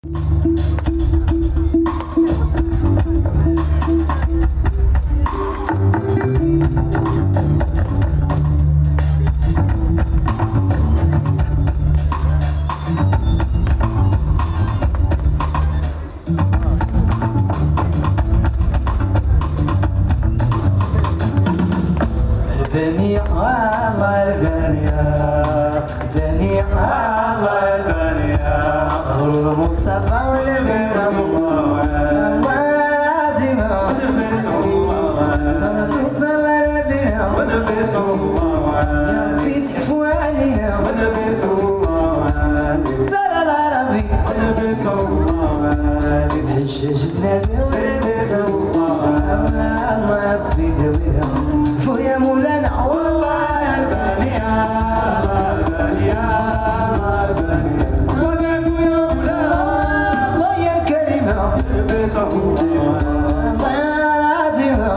دنيا الله الدنيا دنيا الله الدنيا غرور مصطفى والنبي صلى الله عليه وسلم صلاة صلى علينا والنبي صلى الله عليه يا في تحفو علينا والنبي صلى الله عليه صلى العربي والنبي صلى الله عليه حجاج النبي والنبي صلى الله عليه الله ربي دويها فويا مولانا والله يا البنية البنية البنية وداك يا مولانا الله يا كريمة الله يا راجمة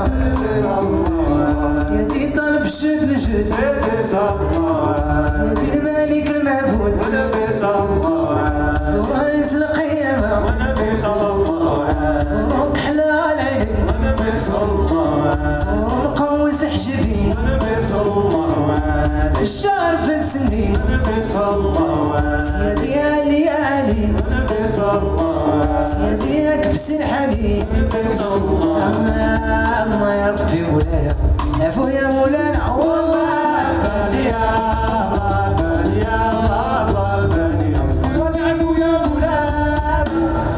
سيدي طلب الجود الجود سيدي الملك المعبود صورة ريس القيامة صورة بحلال عيني صورة قوس حجبين الشهر في السنين سيدي يا علي يا علي سيدي يا كبس الحليب الله يا ربي ولايا عفو يا مولانا والله البنية البنية الله البنية ودعكوا يا مولانا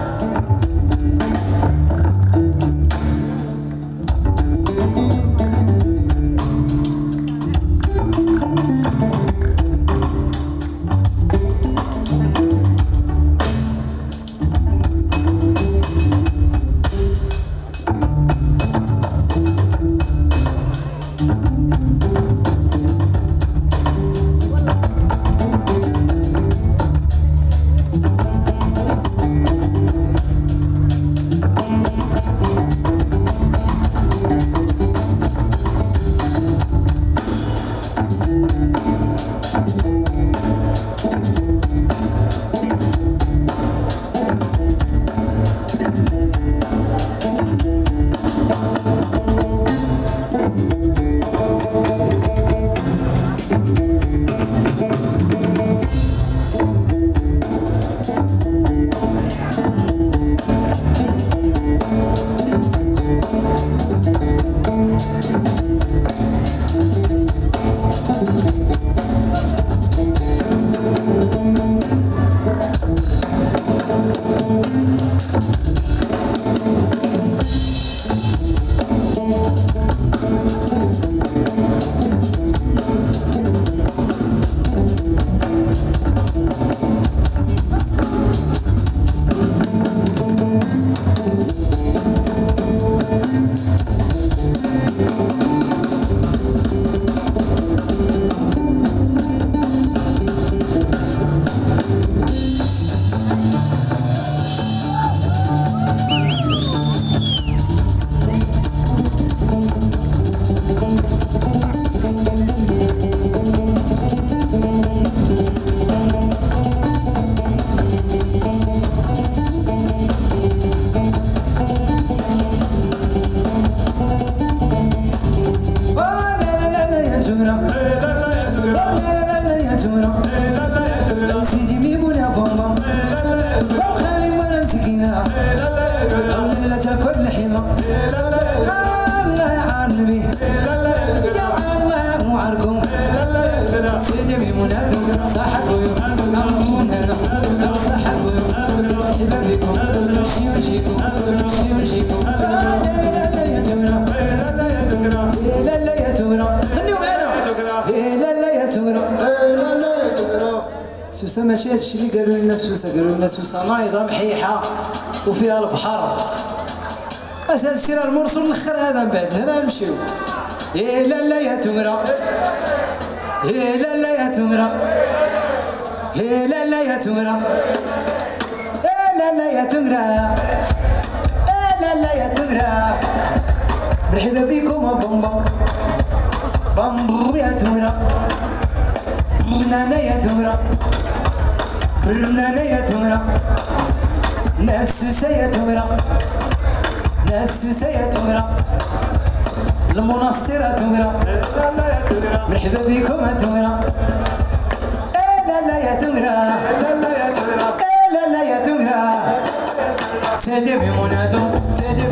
سيدي ميمون يا بابا وخالي وانا مسكينة لا تاكل حمى الله يا النبي يا الله مو عاركم سيدي ميمون صاحب ويوم صاحب ويوم حبابكم شيوشيكم شيوشيكم لا يا تمرة لا يا تمرة خليهم معنا لا يا تمرة سوسة ماشي هادشي اللي قالوا لنا في سوسة، قالوا لنا سوسة نايضة محيحة وفيها البحر. اش هادشي راه المرسل الاخر هذا من بعد هنا نمشيو. لا يا تمرة لا يا تمرة لا يا تمرة لا يا تمرة لا يا تمرة مرحبا بكم بامبا بامبو يا تمرة برنانا يا تمرة برنانا يا تمرة ناس سوسة تمرة ناس سوسة تمرة المنصرة تمرة مرحبا بكم تمرة لا لا يا تمرة لا لا يا تمرة سادي بمنادو سادي